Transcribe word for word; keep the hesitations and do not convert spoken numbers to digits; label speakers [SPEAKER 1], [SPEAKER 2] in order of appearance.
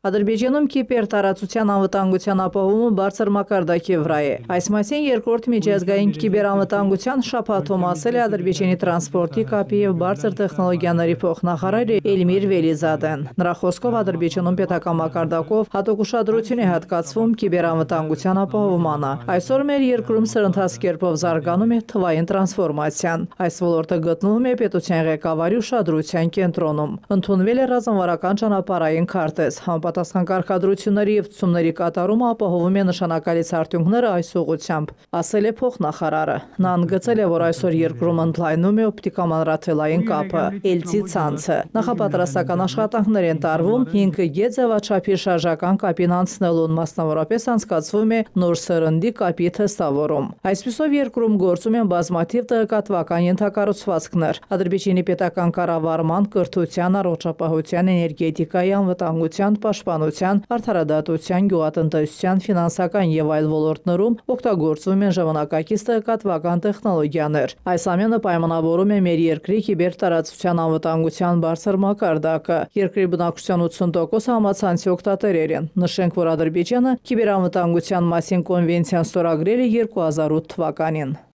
[SPEAKER 1] Ադրբեջանում կիբերտարածության անվտանգության ապահովումը բարձր մակարդակի վրա է։ Այս մասին երկրորդ միջազգային կիբերանվտանգության շաբաթում ասել է Ադրբեջանի տրանսպորտի, կապի եւ բարձր տեխնոլոգիաների փոխնախարար Էլմիր Վելիզադեն։ Նրա խոսքով Ադրբեջանում պետական մակարդակով հատուկ ուշադրություն է հատկացվում կիբերանվտանգության ապահովմանը։ Այսօր մեր երկրում սրընթաց կերպով զարգանում է թվային տրանսֆորմացիան։ Այս ոլորտը գտնվում է պետության ղեկավարի ուշադրության կենտրոնում։ Ընդունվել է ռազմավարական ճանապարհային քարտեզ, համապատասխան կարգադրությունների եւ ցուցումների կատարումը ապահովում է նշանակալից արդյունքներ այս ուղղությամբ, ասել է փոխնախարարը։ Նա ընդգծել է, որ այսօր երկրում ընդլայնում է օպտիկամանրաթելային կապը, Էլցի ցանցը։ Նախապատրաստական աշխատանքներ են տարվում հինգ G ձևաչափի շարժական կապին անցնելուն, մասնավորապես անցկացվում է նոր սերնդի կապի թեստավորում։ Այսպիսով երկրում գործում են բազմաթիվ տեղեկատվական ենթակառուցվածքներ։ Ադրբեջանի պետական կառավարման, կրթության, առողջապահության, էներգետիկայի, անվտանգության, պաշտպանության, արդարադատության, գյուղատնտեսության, ֆինանսական եւ այլ ոլորտներում օգտագործվում են ժամանակակից տեղեկատվական տեխնոլոգիաներ։ Այս ամենը պայմանավորում է մեր երկրի կիբերտարածության անվտանգության բարձր մակարդակը։ Երկրի բնակչության ութսուն տոկոսը համացանցի օգտատերեր են։ Նշենք, որ Ադրբեջանը կիբերանվտանգության մասին կոնվենցիան ստորագրել է երկու հազար ութ թվականին։